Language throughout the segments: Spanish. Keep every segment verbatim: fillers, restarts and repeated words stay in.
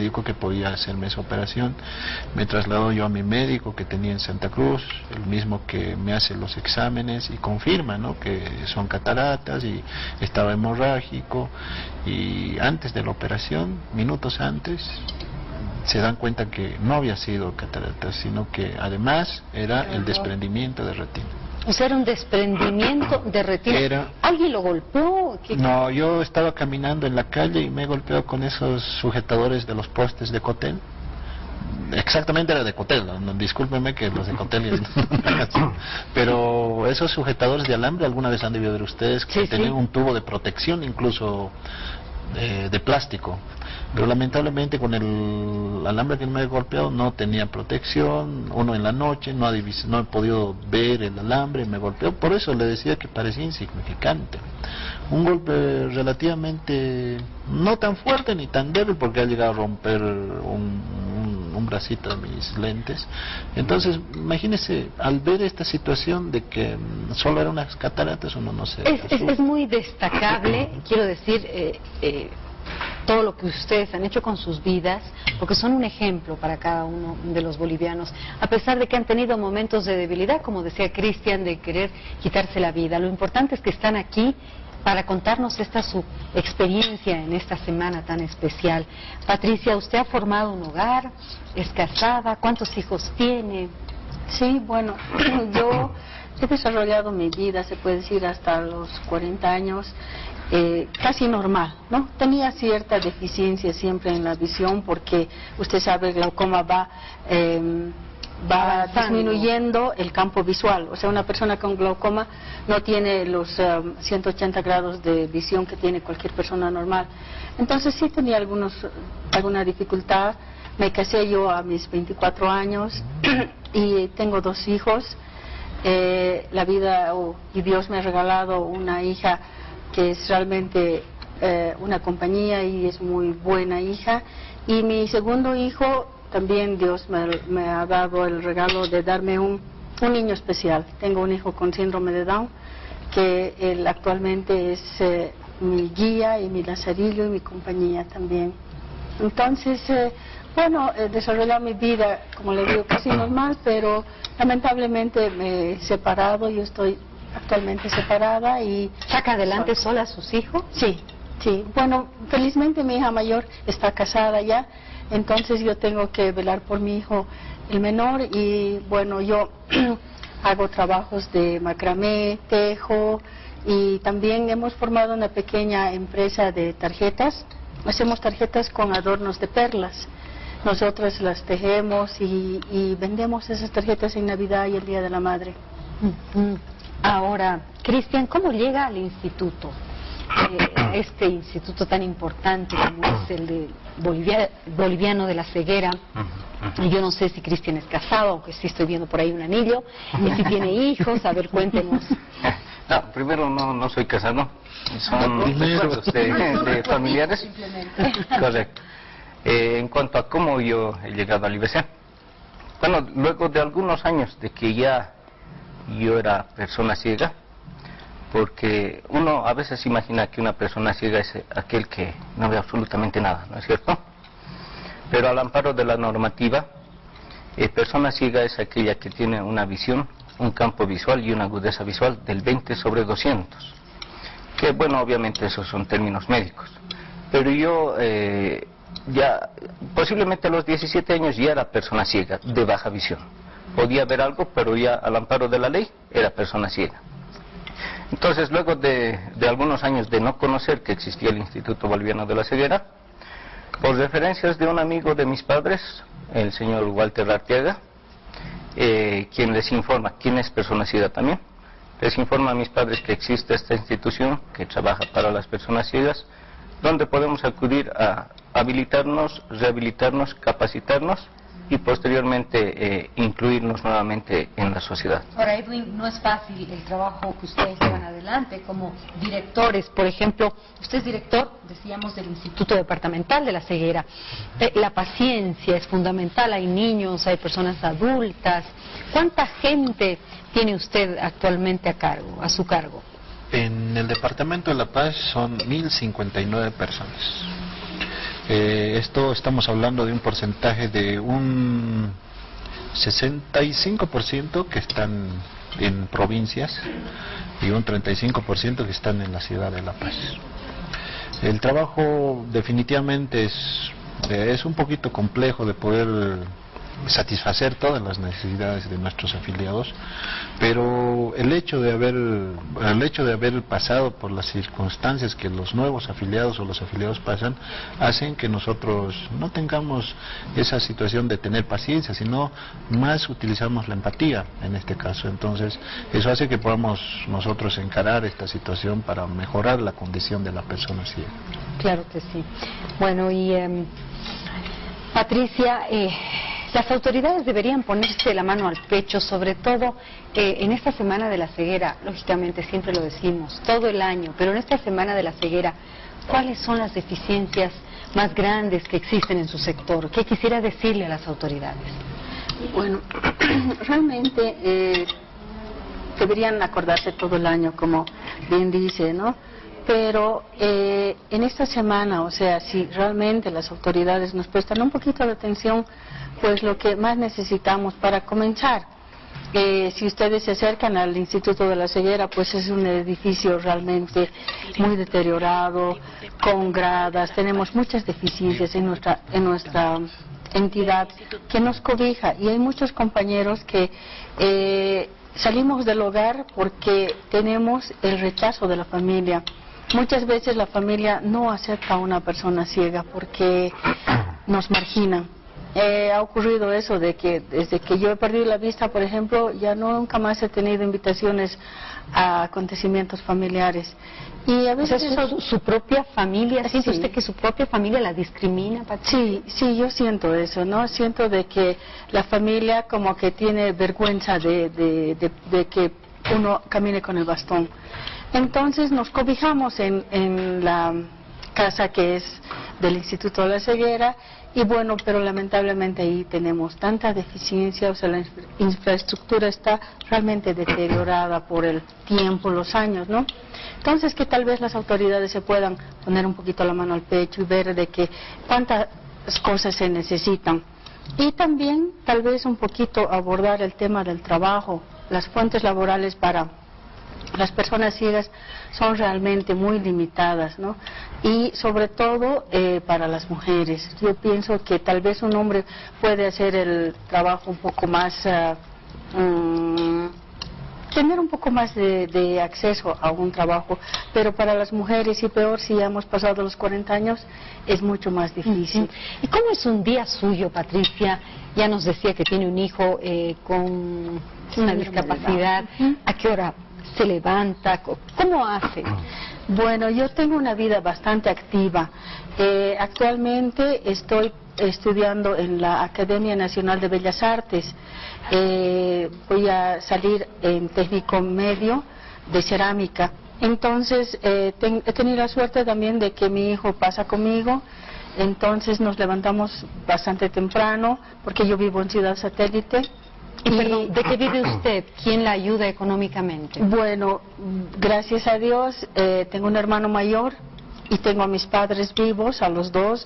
médico que podía hacerme esa operación. Me trasladó yo a mi médico que tenía en Santa Cruz, el mismo que me hace los exámenes y confirma, ¿no?, que son cataratas y estaba hemorrágico. Y antes de la operación, minutos antes, se dan cuenta que no había sido cataratas, sino que además era el desprendimiento de retina. O sea, era un desprendimiento de retina. Era... ¿Alguien lo golpeó? ¿Qué... No, yo estaba caminando en la calle y me he golpeado con esos sujetadores de los postes de Cotel. Exactamente era de Cotel, no, discúlpenme que los de Cotel pero esos sujetadores de alambre alguna vez han debido ver ustedes que sí, tenían sí. un tubo de protección incluso eh, de plástico, pero lamentablemente con el alambre que me he golpeado no tenía protección. Uno en la noche no ha, divis no he podido ver el alambre, me golpeó, por eso le decía que parecía insignificante. Un golpe relativamente no tan fuerte ni tan débil, porque ha llegado a romper un, un, un bracito de mis lentes. Entonces, imagínese, al ver esta situación de que solo eran unas cataratas, uno no se... Es, es, es muy destacable, quiero decir, eh, eh, todo lo que ustedes han hecho con sus vidas, porque son un ejemplo para cada uno de los bolivianos, a pesar de que han tenido momentos de debilidad, como decía Cristian, de querer quitarse la vida. Lo importante es que están aquí para contarnos esta su experiencia en esta semana tan especial. Patricia, usted ha formado un hogar, es casada, ¿cuántos hijos tiene? Sí, bueno, yo he desarrollado mi vida, se puede decir, hasta los cuarenta años, eh, casi normal, ¿no? Tenía cierta deficiencia siempre en la visión, porque usted sabe, el glaucoma va... Eh, va Avanzando. disminuyendo el campo visual. O sea, una persona con glaucoma no tiene los um, ciento ochenta grados de visión que tiene cualquier persona normal. Entonces sí tenía algunos, alguna dificultad. Me casé yo a mis veinticuatro años y tengo dos hijos. Eh, la vida oh, y Dios me ha regalado una hija que es realmente eh, una compañía y es muy buena hija. Y mi segundo hijo, también Dios me, me ha dado el regalo de darme un, un niño especial. Tengo un hijo con síndrome de Down, que él actualmente es eh, mi guía y mi lazarillo y mi compañía también. Entonces, eh, bueno, he desarrollado mi vida, como le digo, casi normal, pero lamentablemente me he separado. Yo estoy actualmente separada y... ¿Saca adelante sola a sus hijos? Sí, sí. Bueno, felizmente mi hija mayor está casada ya. Entonces yo tengo que velar por mi hijo el menor y bueno, yo hago trabajos de macramé, tejo y también hemos formado una pequeña empresa de tarjetas. Hacemos tarjetas con adornos de perlas. Nosotras las tejemos y, y vendemos esas tarjetas en Navidad y el Día de la Madre. Uh-huh. Ahora, Cristian, ¿cómo llega al instituto? Eh, este instituto tan importante como es el de Bolivia, Boliviano de la Ceguera. Y yo no sé si Cristian es casado, aunque sí estoy viendo por ahí un anillo, y si tiene hijos. A ver, cuéntenos. No, primero no, no soy casado, son recuerdos de, de familiares. Correcto. Eh, en cuanto a cómo yo he llegado al I B C, bueno, luego de algunos años de que ya yo era persona ciega, porque uno a veces imagina que una persona ciega es aquel que no ve absolutamente nada, ¿no es cierto? Pero al amparo de la normativa, eh, persona ciega es aquella que tiene una visión, un campo visual y una agudeza visual del veinte sobre doscientos. Que bueno, obviamente esos son términos médicos. Pero yo eh, ya, posiblemente a los diecisiete años ya era persona ciega, de baja visión. Podía ver algo, pero ya al amparo de la ley era persona ciega. Entonces, luego de, de algunos años de no conocer que existía el Instituto Boliviano de la Ceguera, por referencias de un amigo de mis padres, el señor Walter Arteaga, eh, quien les informa, quien es persona ciega también, les informa a mis padres que existe esta institución que trabaja para las personas ciegas, donde podemos acudir a habilitarnos, rehabilitarnos, capacitarnos y posteriormente eh, incluirnos nuevamente en la sociedad. Ahora, Edwin, no es fácil el trabajo que ustedes llevan adelante como directores. Por ejemplo, usted es director, decíamos, del Instituto Departamental de la Ceguera. Eh, la paciencia es fundamental. Hay niños, hay personas adultas. ¿Cuánta gente tiene usted actualmente a cargo, a su cargo? En el Departamento de La Paz son mil cincuenta y nueve personas. Eh, esto estamos hablando de un porcentaje de un sesenta y cinco por ciento que están en provincias y un treinta y cinco por ciento que están en la ciudad de La Paz. El trabajo definitivamente es, es un poquito complejo de poder satisfacer todas las necesidades de nuestros afiliados, pero el hecho de haber el hecho de haber pasado por las circunstancias que los nuevos afiliados o los afiliados pasan hacen que nosotros no tengamos esa situación de tener paciencia, sino más utilizamos la empatía en este caso. Entonces eso hace que podamos nosotros encarar esta situación para mejorar la condición de la persona ciega. Claro que sí. Bueno, y eh, Patricia, eh, las autoridades deberían ponerse la mano al pecho, sobre todo eh, en esta semana de la ceguera. Lógicamente siempre lo decimos, todo el año, pero en esta semana de la ceguera, ¿cuáles son las deficiencias más grandes que existen en su sector? ¿Qué quisiera decirle a las autoridades? Bueno, realmente eh, deberían acordarse todo el año, como bien dice, ¿no? Pero eh, en esta semana, o sea, si realmente las autoridades nos prestan un poquito de atención, pues lo que más necesitamos para comenzar. Eh, si ustedes se acercan al Instituto de la Ceguera, pues es un edificio realmente muy deteriorado, con gradas, tenemos muchas deficiencias en nuestra, en nuestra entidad que nos cobija, y hay muchos compañeros que eh, salimos del hogar porque tenemos el rechazo de la familia. Muchas veces la familia no acepta a una persona ciega porque nos marginan. Eh, ha ocurrido eso de que desde que yo he perdido la vista, por ejemplo, ya no, nunca más he tenido invitaciones a acontecimientos familiares. Y a veces o sea, eso... su, su propia familia, ¿siente Sí. usted que su propia familia la discrimina, Patricia? Sí, sí, yo siento eso, ¿no? Siento de que la familia como que tiene vergüenza de, de, de, de que uno camine con el bastón. Entonces nos cobijamos en, en la casa que es del Instituto de la Ceguera, y bueno, pero lamentablemente ahí tenemos tanta deficiencia, o sea, la infra infraestructura está realmente deteriorada por el tiempo, los años, ¿no? Entonces que tal vez las autoridades se puedan poner un poquito la mano al pecho y ver de que cuántas cosas se necesitan. Y también tal vez un poquito abordar el tema del trabajo, las fuentes laborales para las personas ciegas son realmente muy limitadas, ¿no? Y sobre todo eh, para las mujeres. Yo pienso que tal vez un hombre puede hacer el trabajo un poco más, uh, um, tener un poco más de, de acceso a un trabajo, pero para las mujeres, y peor si ya hemos pasado los cuarenta años, es mucho más difícil. ¿Y cómo es un día suyo, Patricia? Ya nos decía que tiene un hijo eh, con una discapacidad. ¿A qué hora se levanta? ¿Cómo hace? Bueno, yo tengo una vida bastante activa. Eh, actualmente estoy estudiando en la Academia Nacional de Bellas Artes. Eh, voy a salir en técnico medio de cerámica. Entonces, eh, ten, he tenido la suerte también de que mi hijo pasa conmigo. Entonces nos levantamos bastante temprano, porque yo vivo en Ciudad Satélite. Y, perdón, ¿de qué vive usted? ¿Quién la ayuda económicamente? Bueno, gracias a Dios, eh, tengo un hermano mayor y tengo a mis padres vivos, a los dos,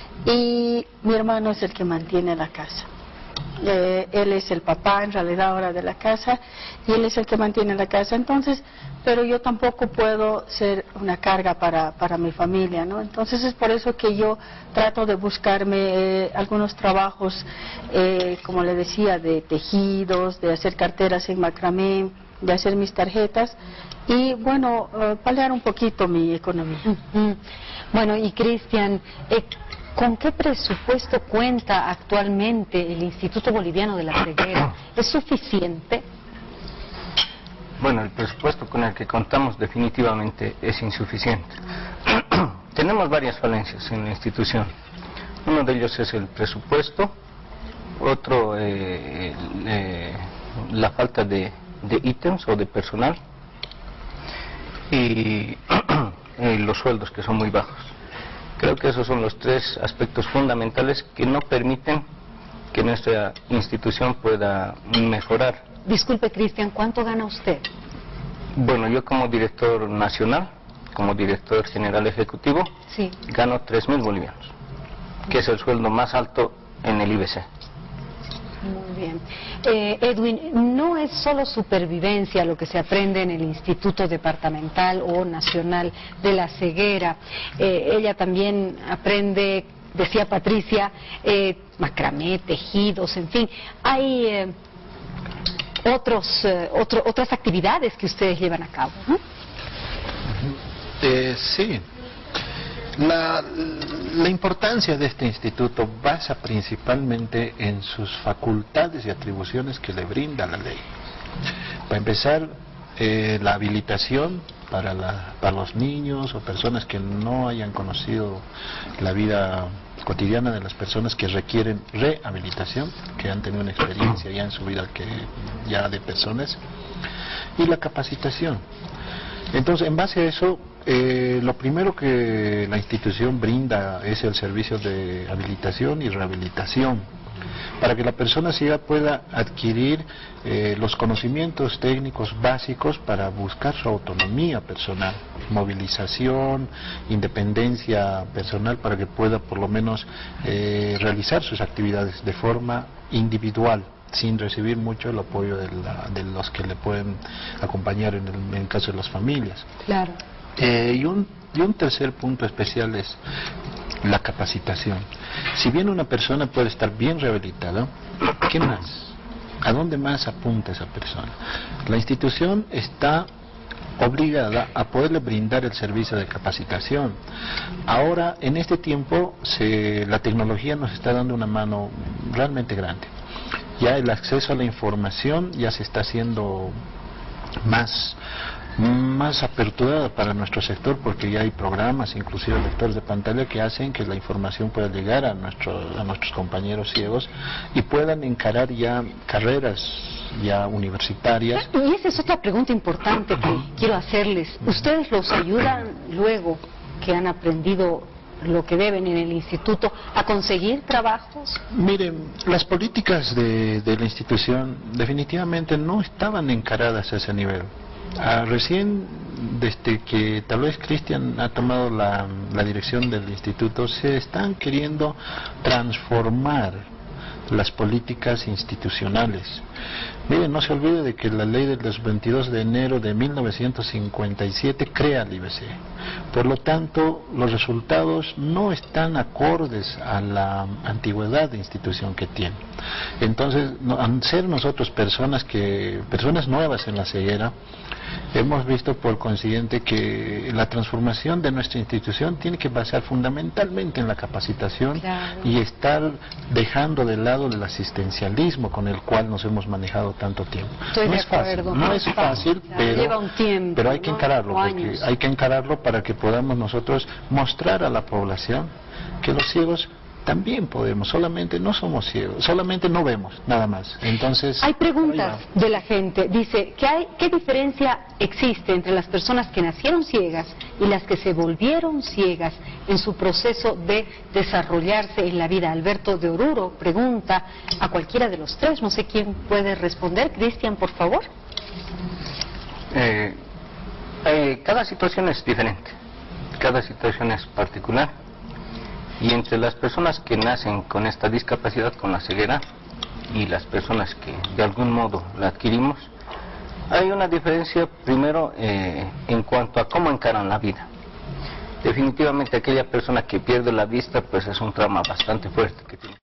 y mi hermano es el que mantiene la casa. Eh, él es el papá en realidad ahora de la casa, y él es el que mantiene la casa. Entonces, pero yo tampoco puedo ser una carga para, para mi familia, ¿no? Entonces es por eso que yo trato de buscarme eh, algunos trabajos, eh, como le decía, de tejidos, de hacer carteras en macramé, de hacer mis tarjetas, y bueno, eh, paliar un poquito mi economía. Uh-huh. Bueno, y Cristian, eh, ¿con qué presupuesto cuenta actualmente el Instituto Boliviano de la Ceguera? ¿Es suficiente? Bueno, el presupuesto con el que contamos definitivamente es insuficiente. Tenemos varias falencias en la institución. Uno de ellos es el presupuesto, otro eh, eh, la falta de, de ítems o de personal, y eh, los sueldos, que son muy bajos. Creo que esos son los tres aspectos fundamentales que no permiten que nuestra institución pueda mejorar. Disculpe, Cristian, ¿cuánto gana usted? Bueno, yo como director nacional, como director general ejecutivo, sí. gano tres mil bolivianos. que es el sueldo más alto en el I B C. Muy bien. Eh, Edwin, no es solo supervivencia lo que se aprende en el Instituto Departamental o Nacional de la Ceguera. Eh, ella también aprende, decía Patricia, eh, macramé, tejidos, en fin. Hay eh, otros, eh, otro, otras actividades que ustedes llevan a cabo, ¿no? Eh, sí. La, la importancia de este instituto basa principalmente en sus facultades y atribuciones que le brinda la ley. Para empezar, eh, la habilitación para, la, para los niños o personas que no hayan conocido la vida cotidiana de las personas que requieren rehabilitación, que han tenido una experiencia ya en su vida que ya de personas, y la capacitación. Entonces, en base a eso, eh, lo primero que la institución brinda es el servicio de habilitación y rehabilitación, para que la persona ciega pueda adquirir eh, los conocimientos técnicos básicos para buscar su autonomía personal, movilización, independencia personal, para que pueda por lo menos eh, realizar sus actividades de forma individual, sin recibir mucho el apoyo de, la, de los que le pueden acompañar en el, en el caso de las familias. Claro. Eh, y, un, y un tercer punto especial es la capacitación. Si bien una persona puede estar bien rehabilitada, ¿qué más? ¿A dónde más apunta esa persona? La institución está obligada a poderle brindar el servicio de capacitación. Ahora, en este tiempo, se, la tecnología nos está dando una mano realmente grande. Ya el acceso a la información ya se está haciendo más más aperturada para nuestro sector, porque ya hay programas, inclusive lectores de pantalla, que hacen que la información pueda llegar a, nuestro, a nuestros compañeros ciegos y puedan encarar ya carreras ya universitarias. Y esa es otra pregunta importante que quiero hacerles. ¿Ustedes los ayudan luego que han aprendido lo que deben en el instituto a conseguir trabajos? Miren, las políticas de, de la institución definitivamente no estaban encaradas a ese nivel. Ah, recién, desde que tal vez Cristian ha tomado la, la dirección del instituto, se están queriendo transformar las políticas institucionales. Miren, no se olvide de que la ley de los veintidós de enero de mil novecientos cincuenta y siete crea el I B C. Por lo tanto, los resultados no están acordes a la antigüedad de institución que tiene. Entonces, no, al ser nosotros personas que personas nuevas en la ceguera, hemos visto por consiguiente que la transformación de nuestra institución tiene que basar fundamentalmente en la capacitación, claro, y estar dejando de lado el asistencialismo con el cual nos hemos manejado tanto tiempo. Estoy no de es fácil, acuerdo. no es fácil, Claro, pero, lleva un tiempo, pero hay que ¿no? encararlo, O porque años. hay que encararlo para que podamos nosotros mostrar a la población que los ciegos también podemos, solamente no somos ciegos, solamente no vemos, nada más. Entonces, hay preguntas de la gente. Dice, ¿qué, hay, ¿qué diferencia existe entre las personas que nacieron ciegas y las que se volvieron ciegas en su proceso de desarrollarse en la vida? Alberto de Oruro pregunta a cualquiera de los tres, no sé quién puede responder. Cristian, por favor. Eh, eh, cada situación es diferente, cada situación es particular. Y entre las personas que nacen con esta discapacidad, con la ceguera, y las personas que de algún modo la adquirimos, hay una diferencia primero eh, en cuanto a cómo encaran la vida. Definitivamente aquella persona que pierde la vista, pues es un trauma bastante fuerte que tiene.